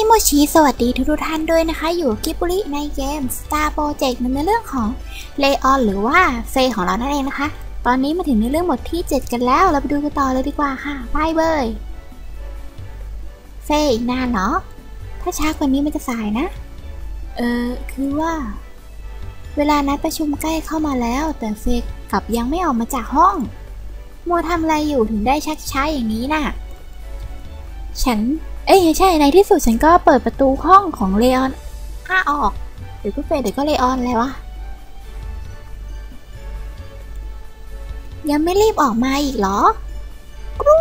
โมชิสวัสดีทุกท่านด้วยนะคะอยู่กิบุริในเกม Star Project ในเรื่องของเลออนหรือว่าเฟย์ของเรานั่นเองนะคะตอนนี้มาถึงในเรื่องบทที่7กันแล้วเราไปดูกันต่อเลยดีกว่าค่ะไปเบยเฟย์อีกนานเหรอถ้าช้ากว่านี้มันจะสายนะคือว่าเวลานัดประชุมใกล้เข้ามาแล้วแต่เฟย์กลับยังไม่ออกมาจากห้องมัวทำอะไรอยู่ถึงได้ชักช้าอย่างนี้น่ะใช่ในที่สุดฉันก็เปิดประตูห้องของเลออนออกเดี๋ยวก็เฟย์เดี๋ยวก็เลออนอะไรวะยังไม่รีบออกมาอีกเหรอกรู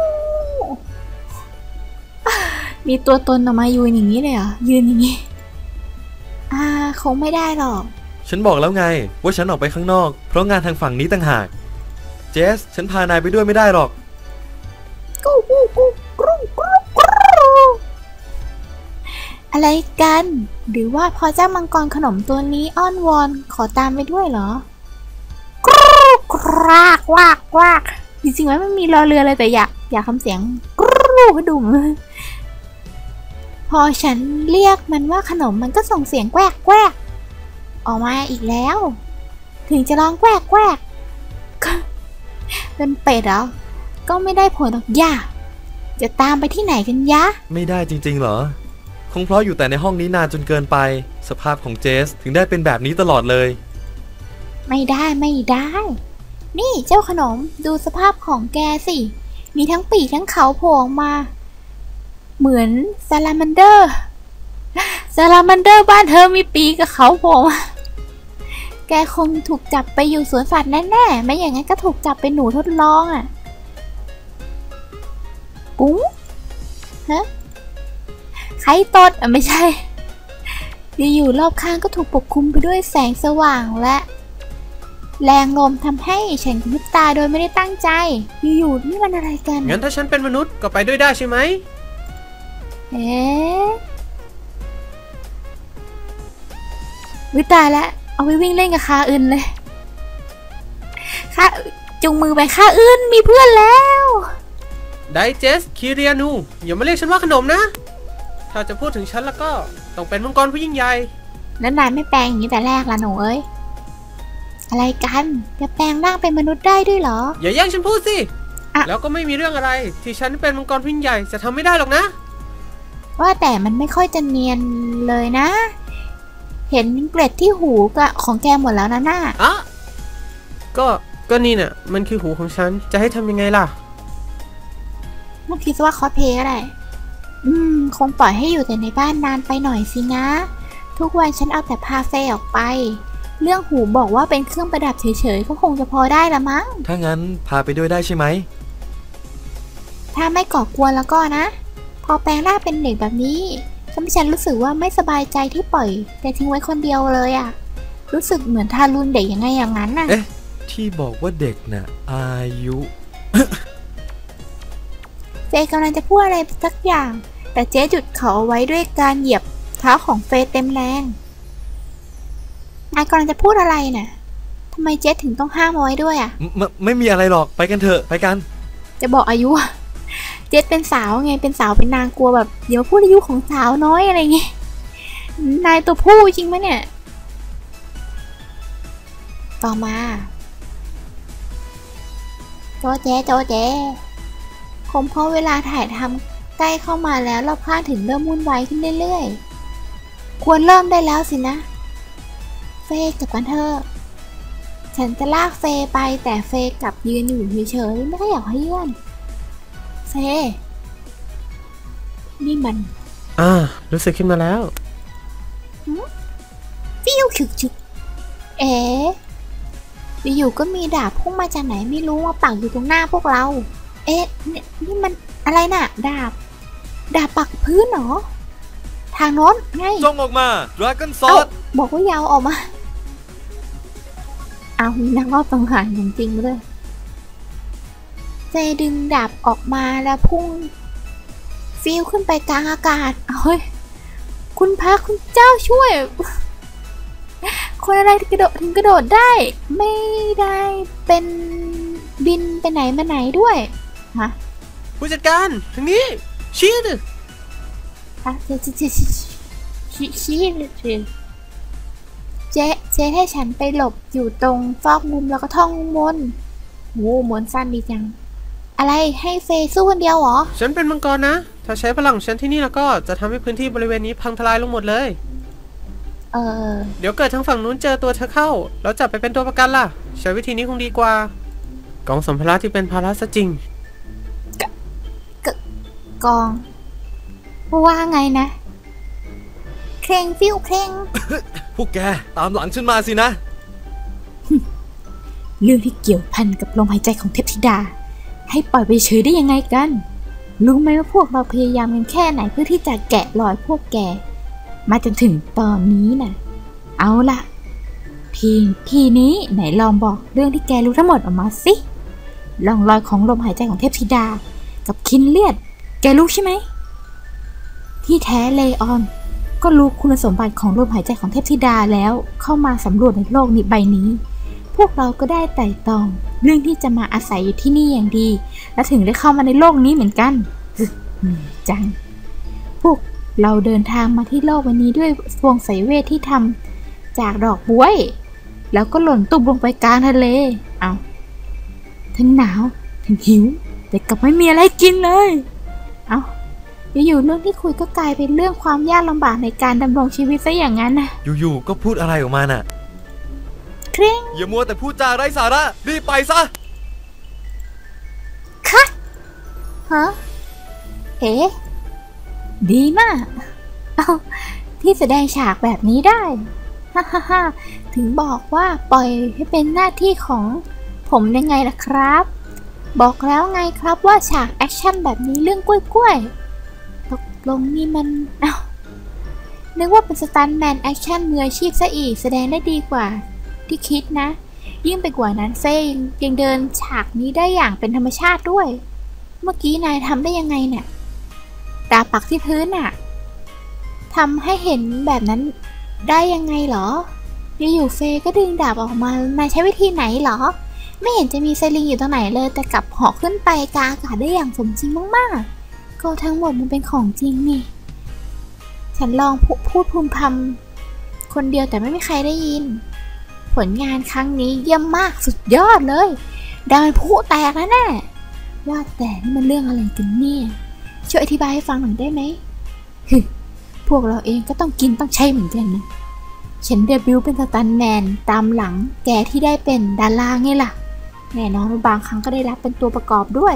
มีตัวตนออกมายืนอย่างนี้เลยเหรอยืนอย่างนี้คงไม่ได้หรอกฉันบอกแล้วไงว่าฉันออกไปข้างนอกเพราะงานทางฝั่งนี้ต่างหากเจสฉันพานายไปด้วยไม่ได้หรอกอะไรกันหรือว่าพอเจ้ามังกรขนมตัวนี้อ้อนวอนขอตามไปด้วยเหรอกรากวากจริงๆมันมีรอเรือเลยแต่อยากทำเสียงกรูให้ดูพอฉันเรียกมันว่าขนมมันก็ส่งเสียงแกวกออกมาอีกแล้วถึงจะร้องแกวกเป็นเป็ดเหรอก็ไม่ได้ผลหรอกย่าจะตามไปที่ไหนกันยะไม่ได้จริงๆเหรอคงเพราะอยู่แต่ในห้องนี้นานจนเกินไปสภาพของเจสถึงได้เป็นแบบนี้ตลอดเลยไม่ได้นี่เจ้าขนมดูสภาพของแกสิมีทั้งปีกทั้งเขาโผล่ออกมาเหมือนซาลามันเดอร์บ้านเธอมีปีกกับเขาโผล่มาแกคงถูกจับไปอยู่สวนสัตว์แน่ๆไม่อย่างนั้นก็ถูกจับเป็นหนูทดลองปุ๊งฮะใครตดไม่ใช่อยู่รอบข้างก็ถูกปกคลุมไปด้วยแสงสว่างและแรงลมทำให้ฉันกระพริบตาโดยไม่ได้ตั้งใจอยู่นี่มันอะไรกันงั้นถ้าฉันเป็นมนุษย์ก็ไปด้วยได้ใช่ไหมวิตายแล้วเอาไปวิ่งเล่นกับคาอื่นเลยจุงมือไปคาอื่นมีเพื่อนแล้วไดเจสคิเรียนูอย่ามาเรียกฉันว่าขนมนะถ้าจะพูดถึงฉันแล้วก็ต้องเป็นมังกรผู้ยิ่งใหญ่แล้วนายไม่แปลงอย่างนี้แต่แรกล่ะหนูเอ้ยอะไรกันจะแปลงร่างเป็นมนุษย์ได้ด้วยเหรออย่าแย่งฉันพูดสิแล้วก็ไม่มีเรื่องอะไรที่ฉันเป็นมังกรผู้ยิ่งใหญ่จะทำไม่ได้หรอกนะว่าแต่มันไม่ค่อยจะเนียนเลยนะเห็นเกล็ดที่หูกับของแกหมดแล้วนะน่าก็นี่น่ะมันคือหูของฉันจะให้ทำยังไงล่ะมันคิดว่าคอสเพย์อะไรคงปล่อยให้อยู่แต่ในบ้านนานไปหน่อยสินะทุกวันฉันเอาแต่พาเฟย์ออกไปเรื่องหูบอกว่าเป็นเครื่องประดับเฉยๆก็คงจะพอได้ละมั้งถ้างั้นพาไปด้วยได้ใช่ไหมถ้าไม่ก่อกวนแล้วก็นะพอแปลงร่างเป็นเด็กแบบนี้ทำให้ฉันรู้สึกว่าไม่สบายใจที่ปล่อยแกทิ้งไว้คนเดียวเลยรู้สึกเหมือนทารุณเด็กยังไงอย่างนั้นที่บอกว่าเด็กน่ะอายุเฟย์กำลังจะพูดอะไรสักอย่างแต่เจ๊หยุดเขาเอาไว้ด้วยการเหยียบเท้าของเฟย์เต็มแรงนายกำลังจะพูดอะไรน่ะทำไมเจ๊ถึงต้องห้ามเอาไว้ด้วยไม่มีอะไรหรอกไปกันเถอะไปกันจะบอกอายุเจ๊เป็นสาวไงเป็นสาวเป็นนางกลัวแบบเดี๋ยวพูดอายุของสาวน้อยอะไรเงี้ยนายตัวผู้จริงไหมเนี่ยต่อมาโจเจ๊คงเพราะเวลาถ่ายทำใกล้เข้ามาแล้วรอบข้างถึงเริ่มวุ่นวายขึ้นเรื่อยๆควรเริ่มได้แล้วสินะเฟย์กลับกันเถอะฉันจะลากเฟย์ไปแต่เฟย์กลับยืนอยู่เฉยๆไม่ได้อยากให้เยื่อนเฟย์นี่มันรู้สึกขึ้นมาแล้วฟิวฉุกอยู่ก็มีดาบพุ่งมาจากไหนไม่รู้มาปักอยู่ตรงหน้าพวกเรานี่มันอะไรน่ะดาบปักพื้นเหรอทางโน้นไงจงออกมา Dragon Sword บอกว่ายาวออกมาเอามีนักรอบสังหารจริงๆเลยเฟย์ดึงดาบออกมาแล้วพุ่งฟิวขึ้นไปกลางอากาศเฮ้ยคุณพระคุณเจ้าช่วยคนอะไรถึงกระโดดได้ไม่ได้เป็นบินไปไหนมาไหนด้วยฮะผู้จัดการทางนี้ชี้ดิเจ๊ให้ฉันไปหลบอยู่ตรงซอกมุมแล้วก็ท่องมนต์โว้มนต์สั้นดีจังอะไรให้เฟย์สู้คนเดียวเหรอฉันเป็นมังกรนะถ้าใช้พลังของฉันที่นี่แล้วก็จะทำให้พื้นที่บริเวณนี้พังทลายลงหมดเลยเดี๋ยวเกิดทางฝั่งนู้นเจอตัวเธอเข้าแล้วจับไปเป็นตัวประกันล่ะใช้วิธีนี้คงดีกว่ากองสัมภาระที่เป็นภาระซะจริงกองว่าไงนะเคร่งฟิวเคร่งพวกแกตามหลังฉันมาสินะเรื่องที่เกี่ยวพันกับลมหายใจของเทพธิดาให้ปล่อยไปเฉยได้ยังไงกันรู้ไหมว่าพวกเราพยายามกันแค่ไหนเพื่อที่จะแกะรอยพวกแกมาจนถึงตอนนี้น่ะเอาล่ะทีนี้ไหนลองบอกเรื่องที่แกรู้ทั้งหมดออกมาสิร่องรอยของลมหายใจของเทพธิดากับคินเลียดแกรู้ใช่ไหมที่แท้เลออนก็รู้คุณสมบัติของลมหายใจของเทพธิดาแล้วเข้ามาสำรวจในโลกนี้ใบนี้พวกเราก็ได้ไต่ตองเรื่องที่จะมาอาศัยอยู่ที่นี่อย่างดีและถึงได้เข้ามาในโลกนี้เหมือนกันจังพวกเราเดินทางมาที่โลกวันนี้ด้วยพวงสายเวทที่ทำจากดอกบ๊วยแล้วก็หล่นตุบลงไปกลางทะเลเอาทั้งหนาวทั้งหิวแต่กลับไม่มีอะไรกินเลยเอาอยู่ๆเรื่องที่คุยก็กลายเป็นเรื่องความยากลำบากในการดำรงชีวิตซะอย่างนั้นนะอยู่ๆก็พูดอะไรออกมาน่ะเคร่งอย่ามัวแต่พูดจาไร้สาระรีบไปซะค่ะฮะเอ๋ดีมากเอาที่แสดงฉากแบบนี้ได้ฮ่าถึงบอกว่าปล่อยให้เป็นหน้าที่ของผมยังไงล่ะครับบอกแล้วไงครับว่าฉากแอคชั่นแบบนี้เรื่องกล้วยตกลงนี่มันนึกว่าเป็นสตันแมนแอคชั่นมืออาชีพซะอีกแสดงได้ดีกว่าที่คิดนะยิ่งไปกว่านั้นเฟย์ยังเดินฉากนี้ได้อย่างเป็นธรรมชาติด้วยเมื่อกี้นายทำได้ยังไงเนี่ยดาบปักที่พื้นน่ะทำให้เห็นแบบนั้นได้ยังไงเหรออยู่ๆเฟย์ก็ดึงดาบออกมานายใช้วิธีไหนเหรอไม่เห็นจะมีไซลิงอยู่ตรงไหนเลยแต่กลับเหาะขึ้นไปกลางอากาศได้อย่างสมจริงมากๆก็ทั้งหมดมันเป็นของจริงนี่ฉันลองพูดพึมพำคนเดียวแต่ไม่มีใครได้ยินผลงานครั้งนี้เยี่ยมมากสุดยอดเลยดังเป็นผู้แตกแน่ๆว่าแต่นี่มันเรื่องอะไรกันเนี่ยช่วยอธิบายให้ฟังหน่อยได้ไหมพวกเราเองก็ต้องกินต้องใช้เหมือนกันนะฉันเดบิวต์เป็นสตันแมนตามหลังแกที่ได้เป็นดาราไงล่ะแน่นอนบางครั้งก็ได้รับเป็นตัวประกอบด้วย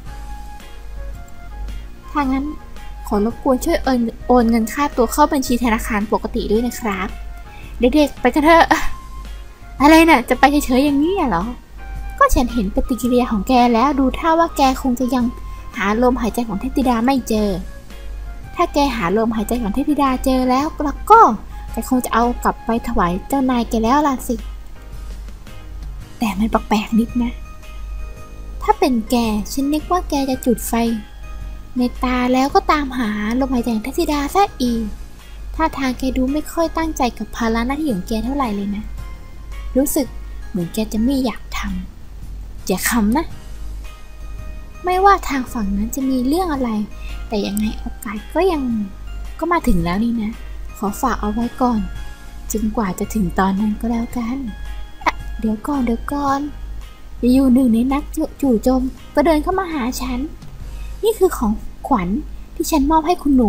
ถ้างั้นขอรบกวนช่วยโอนเงินค่าตัวเข้าบัญชีธนาคารปกติด้วยนะครับเด็กๆไปกันเถอะอะไรน่ะจะไปเฉยๆอย่างนี้เหรอก็ฉันเห็นปฏิกิริยาของแกแล้วดูท่าว่าแกคงจะยังหาลมหายใจของเทพธิดาไม่เจอถ้าแกหาลมหายใจของเทพธิดาเจอแล้วก็แกคงจะเอากลับไปถวายเจ้านายแกแล้วล่ะสิแต่มันแปลกๆนิดนะถ้าเป็นแกฉันนึกว่าแกจะจุดไฟในตาแล้วก็ตามหาลมหายใจของเทพธิดาซะอีกท่าทางแกดูไม่ค่อยตั้งใจกับภาระหน้าที่ของแกเท่าไหร่เลยนะรู้สึกเหมือนแกจะไม่อยากทำอย่าขำนะไม่ว่าทางฝั่งนั้นจะมีเรื่องอะไรแต่ยังไงโอกาสก็มาถึงแล้วนี่นะขอฝากเอาไว้ก่อนจนกว่าจะถึงตอนนั้นก็แล้วกันเดี๋ยวก่อนอยู่หนึ่งในนักจู่โจมก็เดินเข้ามาหาฉันนี่คือของขวัญที่ฉันมอบให้คุณหนู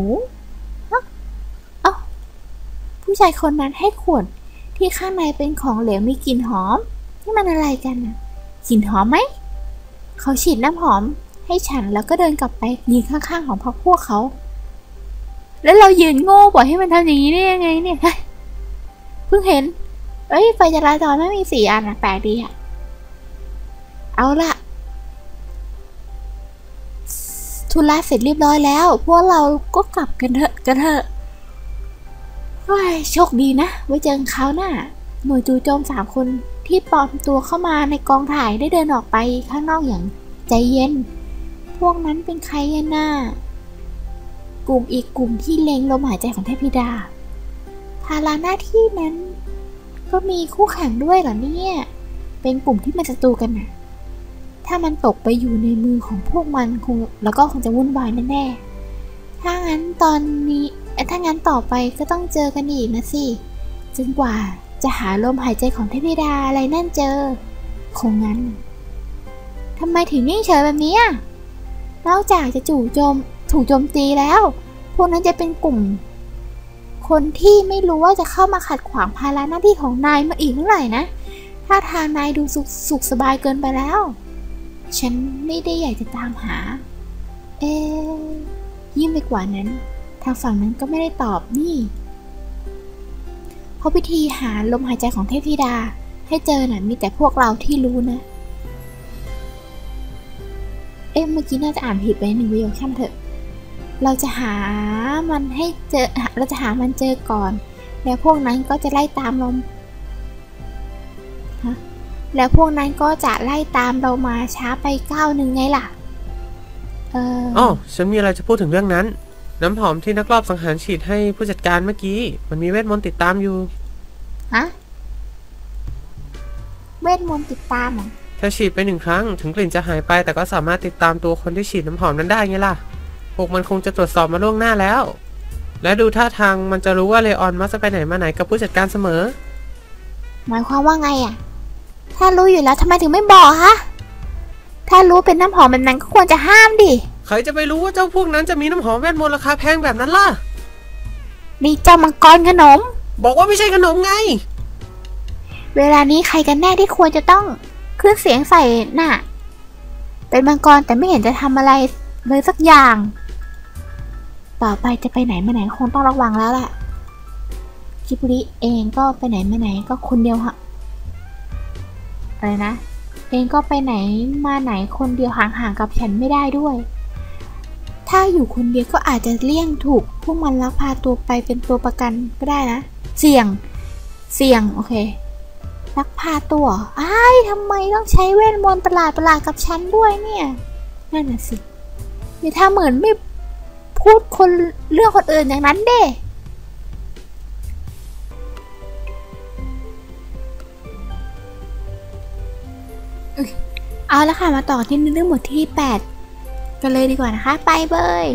ผู้ชายคนนั้นให้ขวดที่ข้างในเป็นของเหลวมีกลิ่นหอมนี่มันอะไรกันนะกลิ่นหอมไหมเขาฉีดน้ำหอมให้ฉันแล้วก็เดินกลับไปยืนข้างๆของพวกเขาแล้วเรายืนโง่ปล่อยให้มันทำอย่างนี้ได้ยังไงเนี่ยเพิ่งเห็นไฟจราจรไม่มี4 อันนะแปลกดีอะเอาล่ะธุระเสร็จเรียบร้อยแล้วพวกเราก็กลับกันเถอะโชคดีนะไว้เจอเขาหน้าหน่วยจู่โจม3 คนที่ปลอมตัวเข้ามาในกองถ่ายได้เดินออกไปข้างนอกอย่างใจเย็นพวกนั้นเป็นใครน่ะอีกกลุ่มที่เล็งลมหายใจของเทพธิดาภาระหน้าที่นั้นก็มีคู่แข่งด้วยเหรอเนี่ยเป็นกลุ่มที่มันศัตรูกันนะถ้ามันตกไปอยู่ในมือของพวกมันแล้วก็คงจะวุ่นวายแน่ๆถ้างั้นตอนนี้ถ้างั้นต่อไปก็ต้องเจอกันอีกนะสิจนกว่าจะหาลมหายใจของเทพธิดาอะไรนั่นเจอคงงั้นทำไมถึงนิ่งเฉยแบบนี้นอกจากจะถูกโจมตีแล้วพวกนั้นจะเป็นกลุ่มคนที่ไม่รู้ว่าจะเข้ามาขัดขวางภาระหน้าที่ของนายมาอีกเมื่อไหร่นะถ้าทางนายดูสุขสบายเกินไปแล้วฉันไม่ได้อยากจะตามหายิ่งไปกว่านั้นทางฝั่งนั้นก็ไม่ได้ตอบนี่เพราะวิธีหาลมหายใจของเทพธิดาให้เจอน่ะมีแต่พวกเราที่รู้นะเมื่อกี้น่าจะอ่านผิดไปหนึ่งประโยคช่างเถอะเราจะหามันให้เจอเราจะหามันเจอก่อนแล้วพวกนั้นก็จะไล่ตามเราแล้วพวกนั้นก็จะไล่ตามเรามาช้าไปก้าวหนึ่งไงล่ะฉันมีอะไรจะพูดถึงเรื่องนั้นน้ำหอมที่นักรอบสังหารฉีดให้ผู้จัดการเมื่อกี้มันมีเวทมนต์ติดตามอยู่เวทมนต์ติดตามเหรอถ้าฉีดไป1 ครั้งถึงกลิ่นจะหายไปแต่ก็สามารถติดตามตัวคนที่ฉีดน้ำหอมนั้นได้ไงล่ะพวกมันคงจะตรวจสอบมาล่วงหน้าแล้วและดูท่าทางมันจะรู้ว่าเลออนมักจะไปไหนมาไหนกับผู้จัดการเสมอหมายความว่าไงถ้ารู้อยู่แล้วทำไมถึงไม่บอกถ้ารู้เป็นน้ำหอมแบบนั้นก็ควรจะห้ามดิใครจะไปรู้ว่าเจ้าพวกนั้นจะมีน้ำหอมเวทมนต์ราคาแพงแบบนั้นล่ะนี่เจ้ามังกรขนมบอกว่าไม่ใช่ขนมไงเวลานี้ใครกันแน่ที่ควรจะต้องขึ้นเสียงใส่น่ะเป็นมังกรแต่ไม่เห็นจะทำอะไรเลยสักอย่างต่อไปจะไปไหนมาไหนคงต้องระวังแล้วแหละคิบุริเองก็ไปไหนมาไหนก็คนเดียวอะไรนะเองก็ไปไหนมาไหนคนเดียวห่างๆกับฉันไม่ได้ด้วยถ้าอยู่คนเดียวก็อาจจะเลี่ยงถูกพวกมันลักพาตัวไปเป็นตัวประกันก็ได้นะเสี่ยงโอเคลักพาตัวทำไมต้องใช้เวทมนต์ประหลาดกับฉันด้วยเนี่ยนั่นน่ะสิอย่าทำเหมือนไม่พูดเรื่องคนอื่นอย่างนั้นเด้เอาละค่ะมาต่อที่เรื่องบทที่8กันเลยดีกว่านะคะไปเบย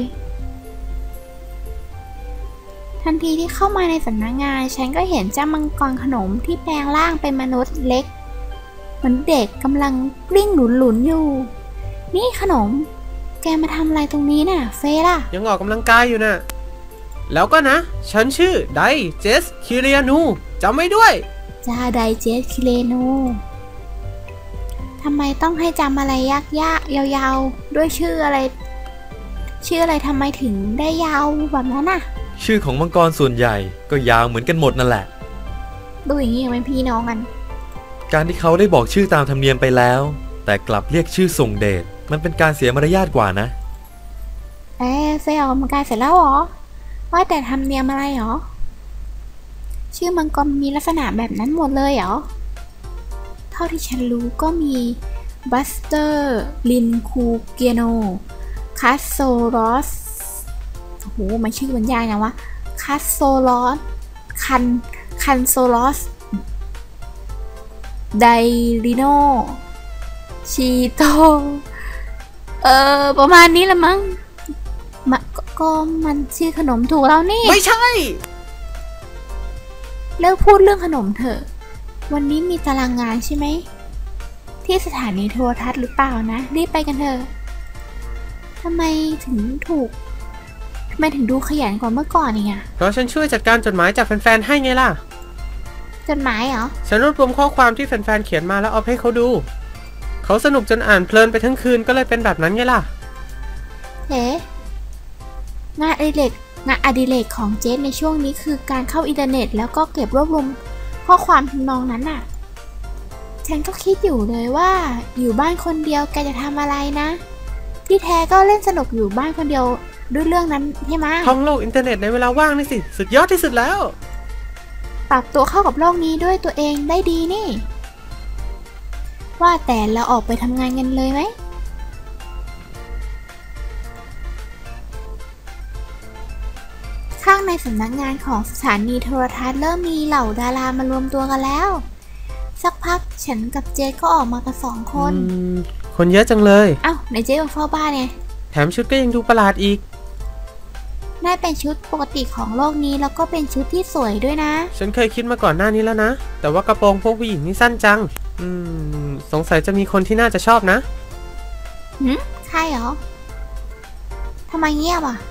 ทันทีที่เข้ามาในสำนักงานฉันก็เห็นเจ้ามังกรขนมที่แปลงร่างเป็นมนุษย์เล็กเหมือนเด็กกำลังกลิ้งหลุนอยู่นี่ขนมแกมาทำอะไรตรงนี้น่ะเฟล่ะยังออกกำลังกายอยู่น่ะแล้วก็นะฉันชื่อไดเจสคิเรียนูจำไว้ด้วยจ้าไดเจสคิเรนูทำไมต้องให้จำอะไรยากๆยาวๆด้วยชื่ออะไรทำไมถึงได้ยาวแบบนั้นน่ะชื่อของมังกรส่วนใหญ่ก็ยาวเหมือนกันหมดนั่นแหละดูอย่างนี้ยังเป็นพี่น้องกันการที่เขาได้บอกชื่อตามธรรมเนียมไปแล้วแต่กลับเรียกชื่อส่งเดชมันเป็นการเสียมารยาทกว่านะเฟยออกกำลังกายเสร็จแล้วเหรอว่าแต่ธรรมเนียมอะไรหรอชื่อมังกรมีลักษณะแบบนั้นหมดเลยเหรอเท่าที่ฉันรู้ก็มีบัสเตอร์ลินคูเกียโนคัสโซรอสโอ้โหมันชื่อบรรยายนะวะคัสโซรอสคันโซรอสไดริโนชีโตประมาณนี้ละมั้งก็มันชื่อขนมถูกแล้วนี่ไม่ใช่เลิกพูดเรื่องขนมเถอะวันนี้มีตารางงานใช่ไหมที่สถานีโทรทัศน์หรือเปล่านะรีบไปกันเถอะทำไมถึงดูขยันกว่าเมื่อก่อนอีกเพราะฉันช่วยจัดการจดหมายจากแฟนๆให้ไงล่ะจดหมายเหรอฉันรวบรวมข้อความที่แฟนๆเขียนมาแล้วเอาให้เขาดูเขาสนุกจนอ่านเพลินไปทั้งคืนก็เลยเป็นแบบนั้นไงล่ะงานอดิเรกของเจสในช่วงนี้คือการเข้าอินเทอร์เน็ตแล้วก็เก็บรวบรวมข้อความทำนองนั้นน่ะฉันก็คิดอยู่เลยว่าอยู่บ้านคนเดียวแกจะทำอะไรนะที่แท้ก็เล่นสนุกอยู่บ้านคนเดียวด้วยเรื่องนั้นใช่ไหมท่องโลกอินเทอร์เน็ตในเวลาว่างนี่สิสุดยอดที่สุดแล้วปรับตัวเข้ากับโลกนี้ด้วยตัวเองได้ดีนี่ว่าแต่เราออกไปทำงานกันเลยไหมข้างในสำนักงานของสถานีโทรทัศน์เริ่มมีเหล่าดารามารวมตัวกันแล้วสักพักฉันกับเจสก็ออกมากัน2 คนคนเยอะจังเลยในเจสมาเฝ้าบ้านไงแถมชุดก็ยังดูประหลาดอีกนายเป็นชุดปกติของโลกนี้แล้วก็เป็นชุดที่สวยด้วยนะฉันเคยคิดมาก่อนหน้านี้แล้วนะแต่ว่ากระโปรงพวกผู้หญิงนี่สั้นจังสงสัยจะมีคนที่น่าจะชอบนะใช่เหรอทำไมเงียบอ่ะ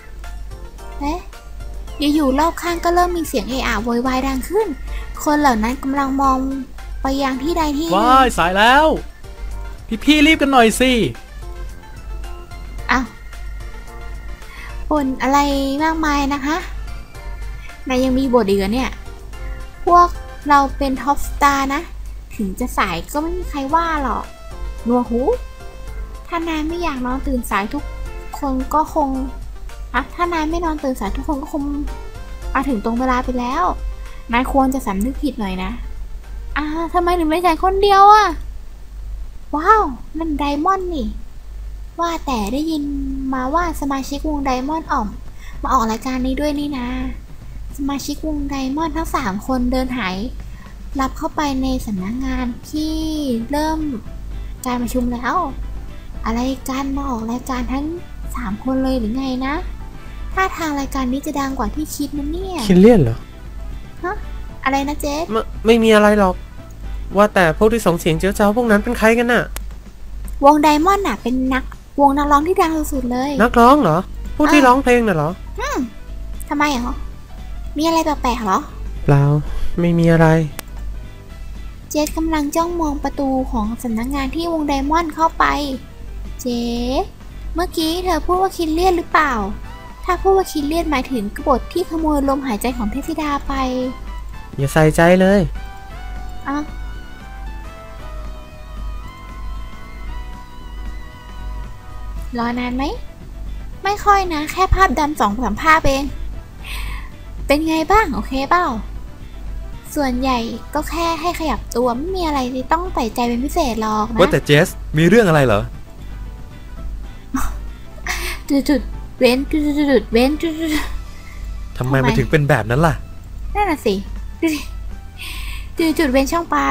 อยู่ๆรอบข้างก็เริ่มมีเสียงเอะอะโวยวายดังขึ้นคนเหล่านั้นกำลังมองไปยังที่ใดที่หนึ่งว้ายสายแล้วพี่รีบกันหน่อยสิอ้าวบ่นอะไรมากมายนะคะนายยังมีบทอีกเนี่ยพวกเราเป็นท็อปสตาร์นะถึงจะสายก็ไม่มีใครว่าหรอกนัวหูถ้านายไม่อยากนอนตื่นสายทุกคนก็คงถ้านายไม่นอนตื่นสายทุกคนก็คงมาถึงตรงเวลาไปแล้วนายควรจะสำนึกผิดหน่อยนะทำไมถึงไม่ใช่คนเดียวอ่ะว้าวนั่นไดมอนด์นี่ว่าแต่ได้ยินมาว่าสมาชิกวงไดมอนด์มาออกรายการนี้ด้วยนี่นะสมาชิกวงไดมอนด์ทั้ง3คนเดินหายรับเข้าไปในสำนักงานที่เริ่มการประชุมแล้วอะไรกันมาออกรายการทั้ง3คนเลยหรือไงนะถ้าทางรายการนี้จะดังกว่าที่คิดนะเนี่ยคิดเลี่ยนเหรออะไรนะเจสไม่มีอะไรหรอกว่าแต่พวกที่ส่งเสียงเจ้าพวกนั้นเป็นใครกันน่ะวงไดมอนด์น่ะเป็นวงนักร้องที่ดังสุดๆเลยนักร้องเหรอพวกที่ร้องเพลงน่ะเหรอทำไมเหรอมีอะไรแปลกๆเหรอเปล่าไม่มีอะไรเจสกำลังจ้องมองประตูของสำนักงานที่วงไดมอนด์เข้าไปเจสเมื่อกี้เธอพูดว่าคิดเลียนหรือเปล่าถ้าพูดว่าคิดเลียนหมายถึงกบฏที่ขโมยลมหายใจของเทพธิดาไปอย่าใส่ใจเลยรอนานไหมไม่ค่อยนะแค่ภาพดำ2-3 ภาพเองเป็นไงบ้างโอเคเปล่าส่วนใหญ่ก็แค่ให้ขยับตัวไม่มีอะไรที่ต้องใส่ใจเป็นพิเศษหรอกนะว่าแต่เจสมีเรื่องอะไรเหรอจุดเว้นเว้นทำไมมันถึงเป็นแบบนั้นล่ะนั่นน่ะสิจุดเว้นช่องปลา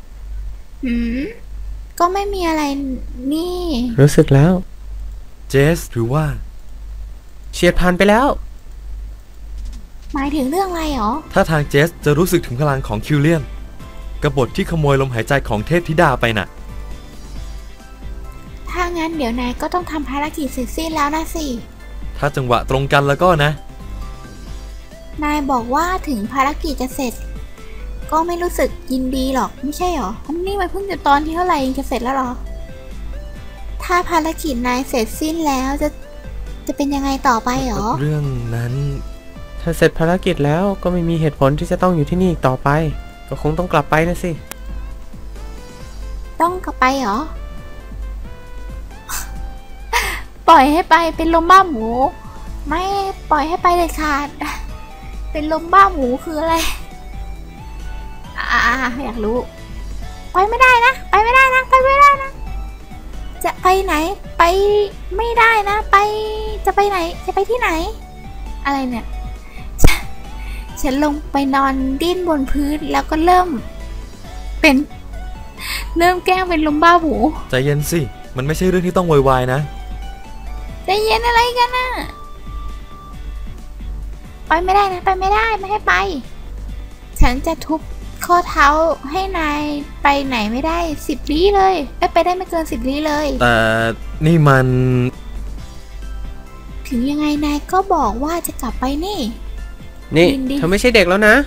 ก็ไม่มีอะไรนี่รู้สึกแล้วเจสหรือว่าเฉียดผ่านไปแล้วหมายถึงเรื่องอะไรหรอถ้าทางเจสจะรู้สึกถึงพลังของคิวเลียนกบฏที่ขโมยลมหายใจของเทพธิดาไปน่ะถ้างั้นเดี๋ยวนายก็ต้องทำภารกิจเสร็จสิ้นแล้วนะสิถ้าจังหวะตรงกันแล้วก็นะนายบอกว่าถึงภารกิจจะเสร็จก็ไม่รู้สึกยินดีหรอกไม่ใช่หรอนี่มันเพิ่งจะตอนที่เท่าไหร่จะเสร็จแล้วหรอถ้าภารกิจนายเสร็จสิ้นแล้วจะเป็นยังไงต่อไปหรอเรื่องนั้นถ้าเสร็จภารกิจแล้วก็ไม่มีเหตุผลที่จะต้องอยู่ที่นี่อีกต่อไปก็คงต้องกลับไปนะสิต้องกลับไปหรอปล่อยให้ไปเป็นลมบ้าหมูไม่ปล่อยให้ไปเลยขาดเป็นลมบ้าหมูคืออะไรอยากรู้ไปไม่ได้นะไปไม่ได้นะจะไปไหนไปไม่ได้นะจะไปไหนจะไปที่ไหนอะไรเนี่ยฉันลงไปนอนดิ้นบนพื้นแล้วก็เริ่มแกล้งเป็นลมบ้าหมูใจเย็นสิมันไม่ใช่เรื่องที่ต้องโวยวายนะใจเย็นอะไรกันน่ะไปไม่ได้นะไปไม่ได้ไม่ให้ไปฉันจะทุบข้อเท้าให้นายไปไหนไม่ได้10 ลี้เลยไปได้ไม่เกิน10 ลี้เลยแต่นี่มันถึงยังไงนายก็บอกว่าจะกลับไปนี่เธอไม่ใช่เด็กแล้วนะ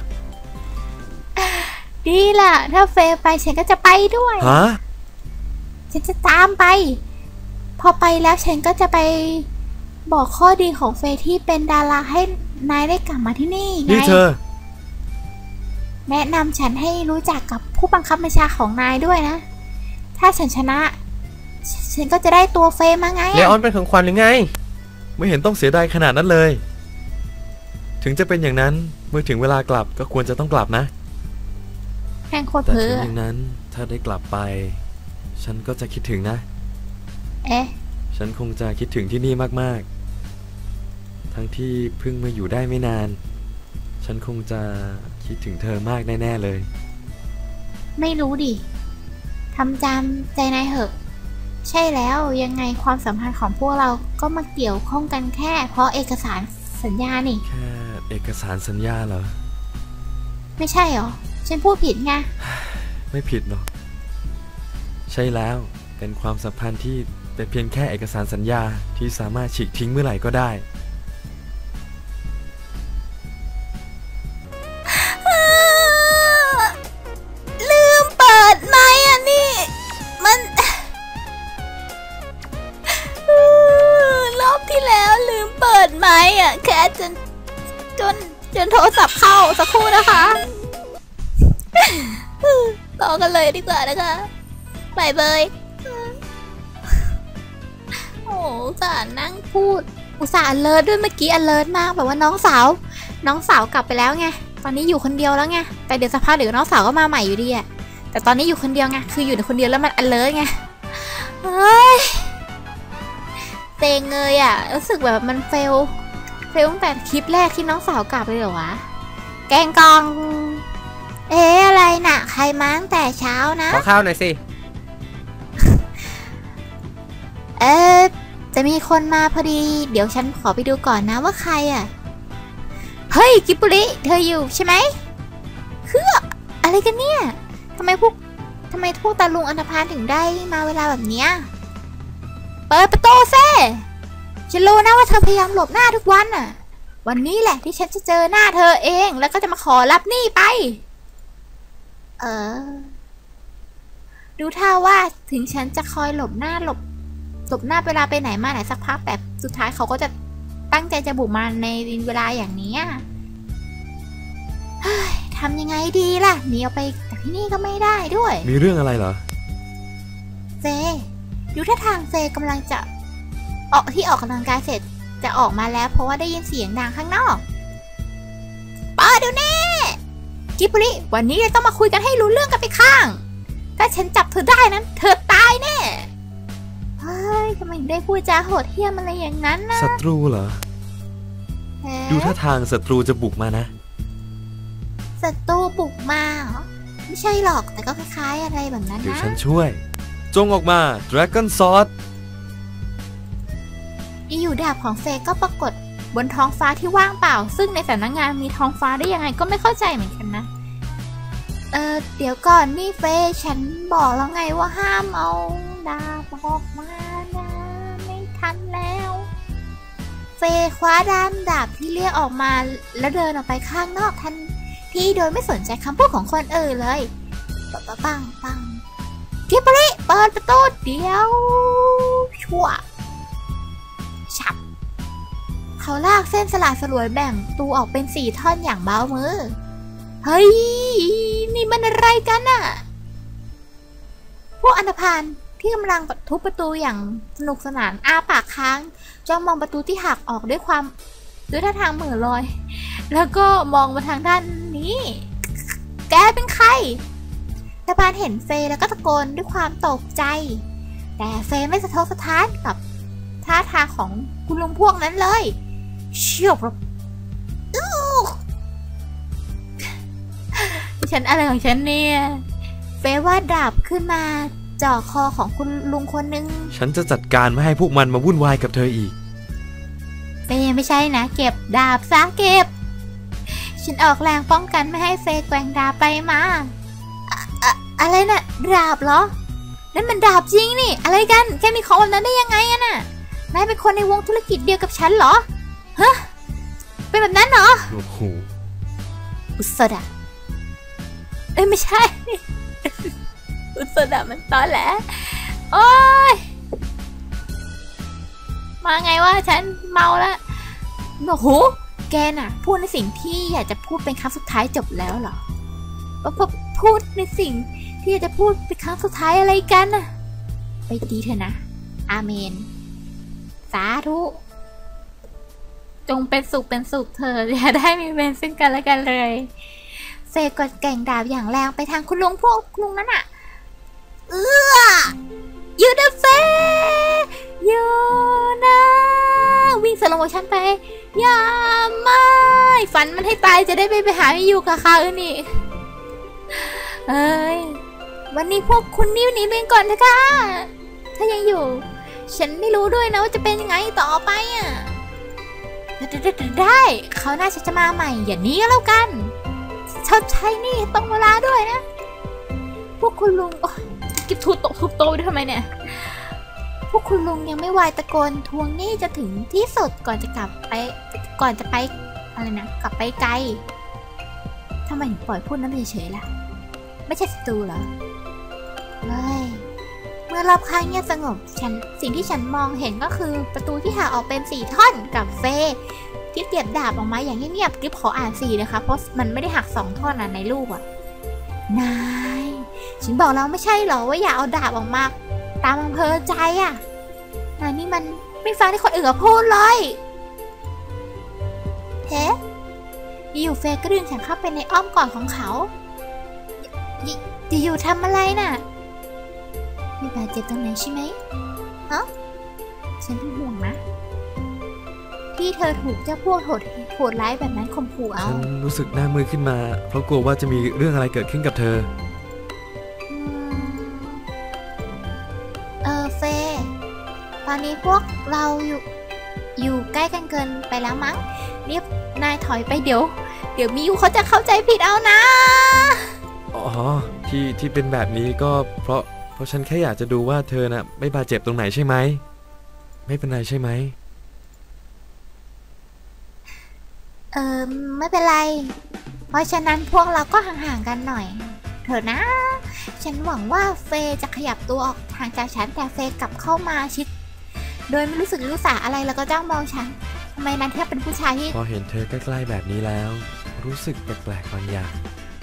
ดีล่ะถ้าเฟย์ไปฉันก็จะไปด้วยฉันจะตามไปพอไปแล้วฉันก็จะไปบอกข้อดีของเฟย์ที่เป็นดาราให้นายได้กลับมาที่นี่ไงเธอแนะนำฉันให้รู้จักกับผู้บังคับบัญชาของนายด้วยนะถ้าฉันชนะฉันก็จะได้ตัวเฟย์มาไงเลออนเป็นของขวัญหรือไงไม่เห็นต้องเสียดายขนาดนั้นเลยถึงจะเป็นอย่างนั้นเมื่อถึงเวลากลับก็ควรจะต้องกลับนะแข่งโคตรเพ้อแต่ถึงอย่างนั้นถ้าได้กลับไปฉันก็จะคิดถึงนะฉันคงจะคิดถึงที่นี่มากๆทั้งที่เพิ่งมาอยู่ได้ไม่นานฉันคงจะคิดถึงเธอมากแน่ๆเลยไม่รู้ดิทำจำใจนายเหอะใช่แล้วยังไงความสัมพันธ์ของพวกเราก็มาเกี่ยวข้องกันแค่เพราะเอกสารเฟสัญญานี่แค่เอกสารสัญญาเหรอไม่ใช่หรอฉันพูดผิดไงไม่ผิดหรอกใช่แล้วเป็นความสัมพันธ์ที่เป็นเพียงแค่เอกสารสัญญาที่สามารถฉีกทิ้งเมื่อไหร่ก็ได้ลืมเปิดไมค์อ่ะนี่มันรอบที่แล้วลืมเปิดไมค์อ่ะแค่จนโทรศัพท์เข้าสักครู่นะคะต่อกันเลยดีกว่านะคะไปเบยโอ้อุตส่าห์นั่งพูดอุตส่าห์alertด้วยเมื่อกี้alertมากแบบว่าน้องสาวกลับไปแล้วไงตอนนี้อยู่คนเดียวแล้วไงแต่เดี๋ยวสักพักเดี๋ยวน้องสาวก็มาใหม่อยู่ดีอะแต่ตอนนี้อยู่คนเดียวไงคืออยู่ในคนเดียวแล้วมันalertไงเฮ้ยเซ็งเลยอะรู้สึกแบบมันเฟลตั้งแต่คลิปแรกที่น้องสาวกลับเลยเหรอวะแกงกองอะไรน่ะใครมาตั้งแต่เช้านะขอข้าวหน่อยสิจะมีคนมาพอดีเดี๋ยวฉันขอไปดูก่อนนะว่าใครอ่ะเฮ้ยกิปุริเธออยู่ใช่ไหมคืออะไรกันเนี่ยทำไมพวกตาลุงอันธพาลถึงได้มาเวลาแบบเนี้ยเปิดประตูเซ่ฉันรู้นะว่าเธอพยายามหลบหน้าทุกวันน่ะวันนี้แหละที่ฉันจะเจอหน้าเธอเองแล้วก็จะมาขอรับหนี้ไปดูท่าว่าถึงฉันจะคอยหลบหน้าเวลาไปไหนมาไหนสักพักแต่สุดท้ายเขาก็จะตั้งใจจะบุกมาในเวลาอย่างนี้ทำยังไงดีล่ะหนีออกไปจากที่นี่ก็ไม่ได้ด้วยมีเรื่องอะไรเหรอเฟดูท่าทางเฟกำลังจะออกกำลังกายเสร็จจะออกมาแล้วเพราะว่าได้ยินเสียงดังข้างนอกป้าเดี๋ยวแน่กิปุริวันนี้เราต้องมาคุยกันให้รู้เรื่องกันไปข้างถ้าฉันจับเธอได้นั้นเธอตายแน่เฮ้ยทำไมได้พูดจาโหดเหี้ยมอะไรอย่างนั้นนะศัตรูเหรอดูท่าทางศัตรูจะบุกมานะศัตรูบุกมาเหรอไม่ใช่หรอกแต่ก็คล้ายๆอะไรแบบนั้นนะเดี๋ยวฉันช่วยจงออกมา Dragon Sword อยู่ดาบของเฟก็ปรากฏบนท้องฟ้าที่ว่างเปล่าซึ่งในสำนักงานมีท้องฟ้าได้ยังไงก็ไม่เข้าใจเหมือนกันนะเดี๋ยวก่อนนี่เฟฉันบอกแล้วไงว่าห้ามเอาดาบออกมานะไม่ทันแล้วเฟคว้าดาบที่เรียกออกมาแล้วเดินออกไปข้างนอกทันทีโดยไม่สนใจคำพูดของคนอื่นเลยปังกิปุริเปิดประตูเดี๋ยวชั่วฉับเขาลากเส้นสลายสลวยแบ่งตูออกเป็น4 ท่อนอย่างเบามือเฮ้ยนี่มันอะไรกันน่ะพวกอันธพาลที่กำลังทุบประตูอย่างสนุกสนานอ้าปากค้างจ้องมองประตูที่หักออกด้วยท่าทางเหม่อลอยแล้วก็มองมาทางด้านนี้แกเป็นใครอันธพาลเห็นเฟย์แล้วก็ตะโกนด้วยความตกใจแต่เฟย์ไม่สะทกสะท้านกับท่าทางของคุณลุงพวกนั้นเลยเชี่ยวฉันอะไรของฉันเนี่ยเฟว่าดาบขึ้นมาจ่อคอของคุณลุงคนนึงฉันจะจัดการไม่ให้พวกมันมาวุ่นวายกับเธออีกเฟไม่ใช่นะเก็บดาบซะเก็บฉันออกแรงป้องกันไม่ให้เฟแกว่งดาบไปมาอะไรน่ะดาบเหรอนั่นมันดาบจริงนี่อะไรกันแกมีของแบบนั้นได้ยังไงอะน่ะนายเป็นคนในวงธุรกิจเดียวกับฉันเหรอฮะเป็นแบบนั้นเหรอโอ้โหอุศดะไม่ใช่อุศดะมันตอแหลโอ๊ยมาไงวะฉันเมาแล้วโอ้โหแกน่ะพูดในสิ่งที่อยากจะพูดเป็นครั้งสุดท้ายจบแล้วเหรอพูดในสิ่งที่อยากจะพูดเป็นครั้งสุดท้ายอะไรกันน่ะไปดีเถอะนะอาเมนสาธุจงเป็นสุขเธออย่าได้มีเวรซึ่งกันและกันเลยเฟกดแก่งดาบอย่างแรงไปทางคุณลุงพวกลุงนั้นอ่ะยูนะเฟยูนะวิ่งสโลโมชั่นไปอย่าไม่ฝันมันให้ตายจะได้ไปหาไม่อยู่กับเขานี่เอ้ยวันนี้พวกคุณนิ่วหนีไปก่อนเถอะค่ะถ้ายังอยู่ฉันไม่รู้ด้วยนะว่าจะเป็นยังไงต่อไปอ่ะได้เขาน่าจะมาใหม่อย่างนี้ก็แล้วกันชดใช้หนี่ตรงเวลาด้วยนะพวกคุณลุงกิ๊บทุบโต๊ะไปทำไมเนี่ยพวกคุณลุงยังไม่วายตะโกนทวงหนี้จะถึงที่สุดก่อนจะไปอะไรนะกลับไปไกลทำไมถึงปล่อยพูดนั้นเฉยๆล่ะไม่ใช่ศัตรูเหรอเฮ้ยเมื่อรอบข้างเงียบสงบสิ่งที่ฉันมองเห็นก็คือประตูที่หักออกเป็น4 ท่อนกับเฟที่เสียบดาบออกมาอย่างเงียบๆกิ๊บขออ่าน4นะคะเพราะมันไม่ได้หัก2 ท่อนในรูปนายฉันบอกแล้วไม่ใช่เหรอว่าอย่าเอาดาบออกมาตามอำเภอใจนายนี่มันไม่ฟังที่คนอื่นพูดเลยเฮ้อยู่เฟก็ดึงฉันเข้าไปในอ้อมกอดของเขาอยู่ทำอะไรน่ะไม่บาดเจ็บตรงไหนใช่ไหมฮะฉันเป็นห่วงนะที่เธอถูกเจ้าพวกโหดร้ายแบบนั้นข่มขู่เอาฉันรู้สึกหน้ามืดขึ้นมาเพราะกลัวว่าจะมีเรื่องอะไรเกิดขึ้นกับเธอเฟตอนนี้พวกเราอยู่ใกล้กันเกินไปแล้วมั้งรีบนายถอยไปเดี๋ยวมิยูเขาจะเข้าใจผิดเอานะอ๋อที่เป็นแบบนี้ก็เพราะฉันแค่อยากจะดูว่าเธอน่ะไม่บาดเจ็บตรงไหนใช่ไหมไม่เป็นไรใช่ไหมไม่เป็นไรเพราะฉะนั้นพวกเราก็ห่างๆกันหน่อยเถอะนะฉันหวังว่าเฟจะขยับตัวออกห่างจากฉันแต่เฟกลับเข้ามาชิดโดยไม่รู้สึกรู้สาอะไรแล้วก็จ้องมองฉันทำไมนั้นเทียบเป็นผู้ชายที่พอเห็นเธอใกล้ๆแบบนี้แล้วรู้สึกแปลกๆบางอย่าง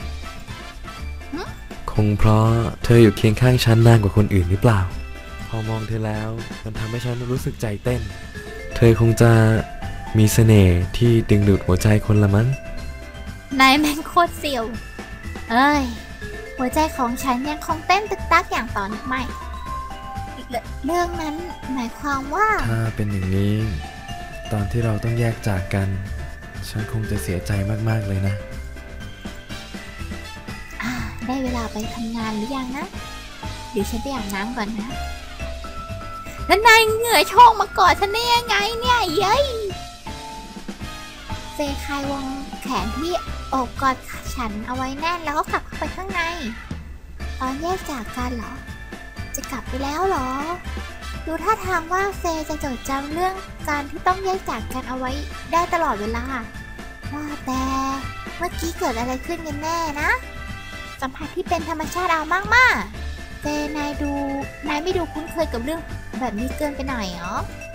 คงเพราะเธออยู่เคียงข้างฉันนานกว่าคนอื่นหรือเปล่าพอมองเธอแล้วมันทำให้ฉันรู้สึกใจเต้นเธอคงจะมีเสน่ห์ที่ดึงดูดหัวใจคนละมั้งนายแม่งโคตรเสียวหัวใจของฉันยังคงเต้นตึกตักอย่างต่อเนื่องไม่เรื่องนั้นหมายความว่าถ้าเป็นอย่างนี้ตอนที่เราต้องแยกจากกันฉันคงจะเสียใจมากๆเลยนะได้เวลาไปทำงานหรือยังนะเดี๋ยวฉันไปอาบน้ำก่อนนะแล้วนายเหงื่อโชกมากอดฉันได้ยังไงเนี่ยเย้ยเฟย์คลายวงแขนที่โอบกอดฉันเอาไว้แน่นแล้วก็กลับเข้าไปข้างในตอนแยกจากกันเหรอจะกลับไปแล้วเหรอดูท่าทางว่าเฟย์จะจดจำเรื่องการที่ต้องแยกจากกันเอาไว้ได้ตลอดเวลาว่าแต่เมื่อกี้เกิดอะไรขึ้นกันแน่นะสัมผัสที่เป็นธรรมชาติเอามากๆเฟย์นายไม่ดูคุ้นเคยกับเรื่องแบบนี้เกินไปหน่อยเหรอ